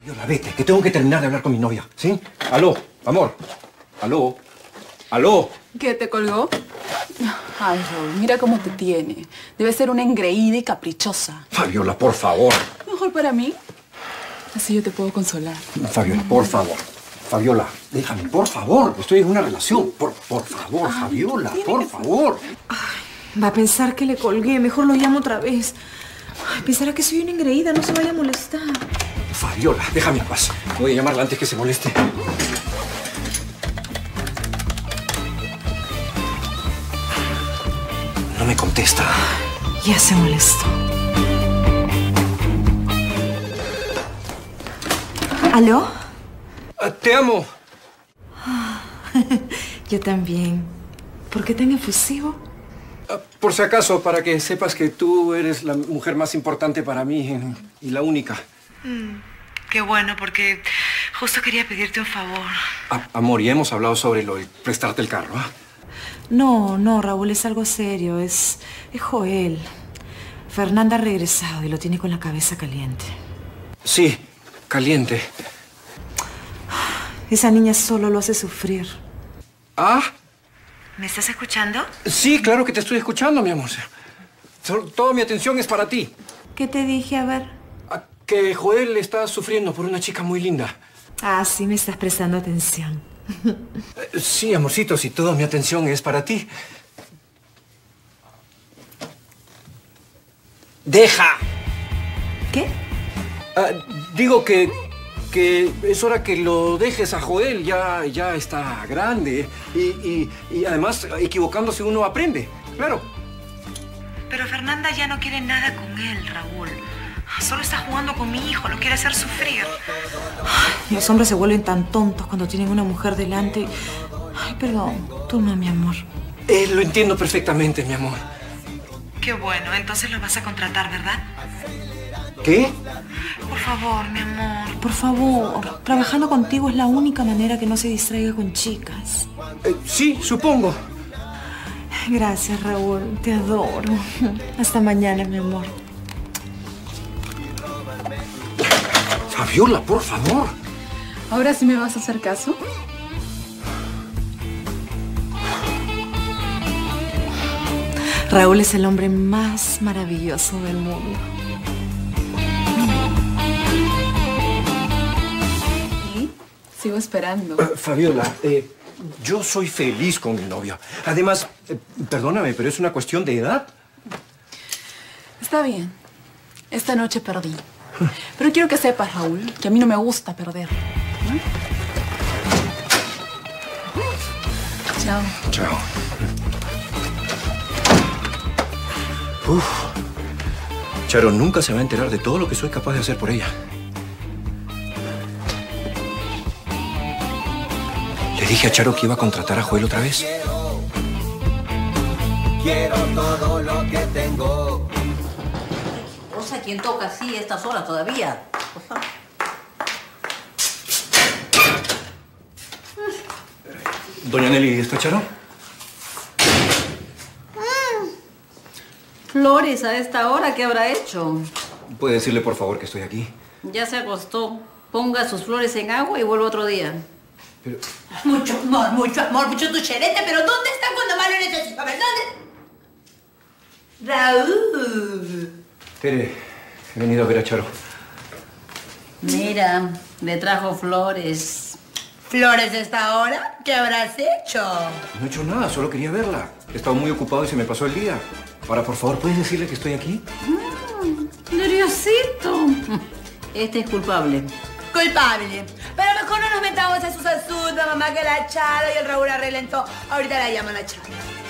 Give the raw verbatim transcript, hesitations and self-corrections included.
Fabiola, vete, que tengo que terminar de hablar con mi novia, ¿sí? Aló, amor. Aló. Aló. ¿Qué, te colgó? Ay, Raúl, mira cómo te tiene. Debe ser una engreída y caprichosa. Fabiola, por favor. Mejor para mí. Así yo te puedo consolar. Fabiola, por favor. Fabiola, déjame, por favor. Estoy en una relación. Por, por favor, Ay, Fabiola, tiene por que- favor. Ay, va a pensar que le colgué. Mejor lo llamo otra vez. Ay, pensará que soy una engreída. No se vaya a molestar. Fabiola, déjame en paz. Voy a llamarla antes que se moleste. No me contesta. Ya se molestó. ¿Aló? Ah, te amo. Yo también. ¿Por qué tan efusivo? Ah, por si acaso, para que sepas que tú eres la mujer más importante para mí eh, y la única. Mm, qué bueno, porque justo quería pedirte un favor. Ah, amor, ya hemos hablado sobre lo de prestarte el carro, ¿ah? No, no, Raúl, es algo serio. Es, es Joel. Fernanda ha regresado y lo tiene con la cabeza caliente. Sí, caliente. Esa niña solo lo hace sufrir. ¿Ah? ¿Me estás escuchando? Sí, claro que te estoy escuchando, mi amor. So- Toda mi atención es para ti. ¿Qué te dije? A ver. Ah, que Joel está sufriendo por una chica muy linda. Ah, sí me estás prestando atención. Eh, Sí, amorcito, si toda mi atención es para ti. ¡Deja! ¿Qué? Ah, digo que, que es hora que lo dejes a Joel. Ya, ya está grande. Y, y, y además, equivocándose uno aprende. Claro. Pero Fernanda ya no quiere nada con él, Raúl. Solo está jugando con mi hijo, lo quiere hacer sufrir. Ay, los hombres se vuelven tan tontos cuando tienen una mujer delante. Ay, perdón. Toma, mi amor. Eh, lo entiendo perfectamente, mi amor. Qué bueno, entonces lo vas a contratar, ¿verdad? ¿Qué? Por favor, mi amor, por favor. Trabajando contigo es la única manera que no se distraiga con chicas. Eh, sí, supongo. Gracias, Raúl. Te adoro. Hasta mañana, mi amor. Fabiola, por favor. ¿Ahora sí me vas a hacer caso? Raúl es el hombre más maravilloso del mundo. ¿Y? Sigo esperando. Eh, Fabiola, eh, yo soy feliz con mi novia. Además, eh, perdóname, pero es una cuestión de edad. Está bien. Esta noche perdí. Pero quiero que sepas, Raúl, que a mí no me gusta perder. ¿No? Chao. Chao. Uf. Charo nunca se va a enterar de todo lo que soy capaz de hacer por ella. Le dije a Charo que iba a contratar a Joel otra vez. Quiero todo lo que tengo. O sea, ¿quién toca así a estas horas todavía? Por favor. Doña Nelly, ¿está Charo? Flores, a esta hora, ¿qué habrá hecho? ¿Puede decirle, por favor, que estoy aquí? Ya se acostó. Ponga sus flores en agua y vuelve otro día. Pero... Mucho amor, mucho amor, mucho tu cherete, pero ¿dónde está cuando más lo necesito? A ver, ¿dónde? Raúl. Tere, he venido a ver a Charo. Mira, le trajo flores. ¿Flores de esta hora? ¿Qué habrás hecho? No he hecho nada, solo quería verla. He estado muy ocupado y se me pasó el día. Ahora, por favor, ¿puedes decirle que estoy aquí? Mm, nerviosito. Este es culpable. Culpable. Pero mejor no nos metamos en sus asuntos, mamá, que la Charo y el Raúl arreglen todo. Ahorita la llaman a Charo.